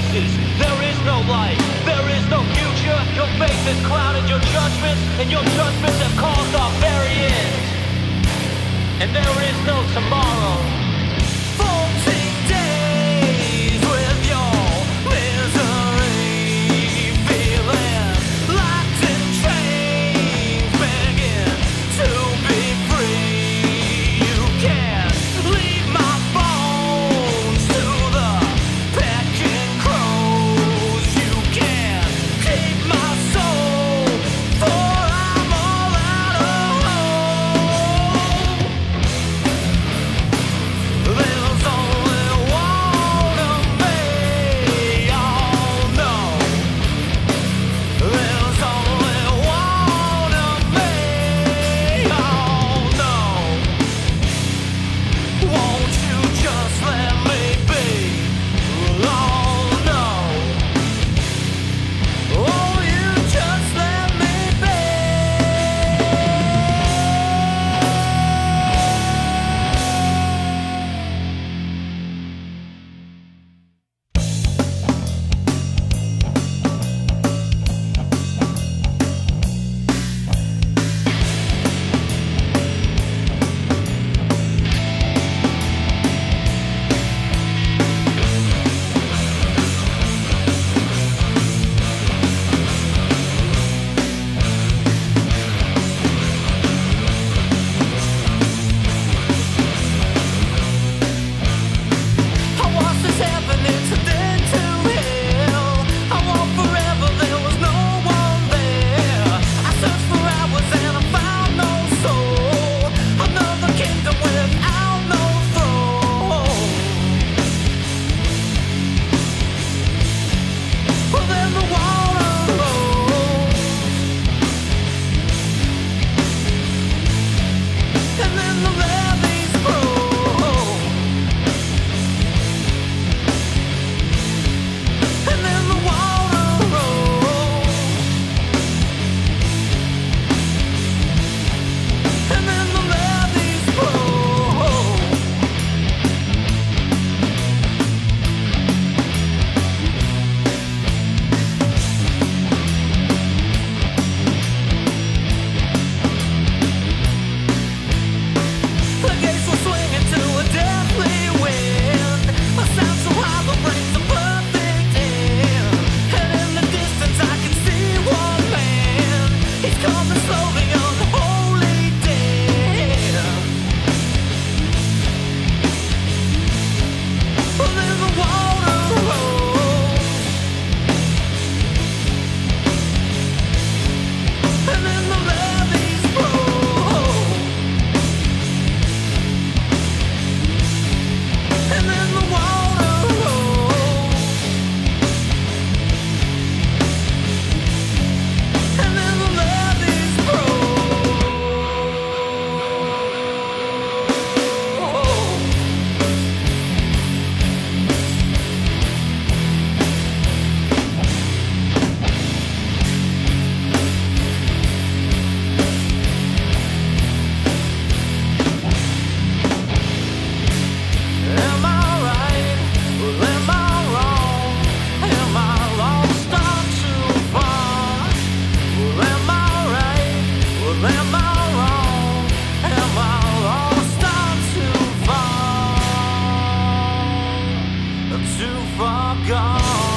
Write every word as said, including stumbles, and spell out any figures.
faces. There is no light, there is no future. Your faith has clouded your judgments, and your judgments have caused our very end. And there is no tomorrow. Fourteen days with your misery, feeling locked in chains, begging to be free. You can't leave my bones to the pecking crows. You can't keep my soul, for I'm all out of hope. There's only one of me, oh no. There's only one of me, oh no. Won't you just let me be? Oh no. Oh, you just let me be. I watched this happen incident to hell. I walked forever, there was no one there. I searched for hours and I found no soul. Another kingdom without no throne. Well, then the water rose, and then the levees broke. And then the water rose, and then the levees broke. The gates were swinging to a deathly wind, a sound so high the brings a perfect end. And in the distance I can see one man. He's coming slowly, unholy dead. Well, then the water rose, and then the levees broke. And then the water rose, and then the levees broke. Am I right? Well, am I wrong? Am I lost or too far? Well, am I right? Well, am I wrong? Am I lost or too far? Too far gone.